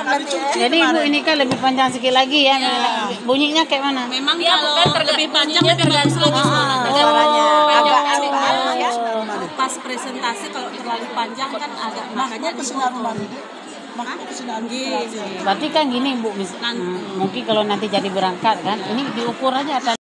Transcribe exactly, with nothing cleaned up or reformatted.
Jadi Ibu ini kan lebih panjang sedikit lagi ya. Ya. Bunyinya kayak mana? Memang ya, kalau kan terlebih panjang lebih bagus lagi suaranya. Agak agak ya. Pas presentasi kalau terlalu panjang kan agak makanya dipotong. Berarti kan gini Bu, mis- hmm, mungkin kalau nanti jadi berangkat kan, ini diukur aja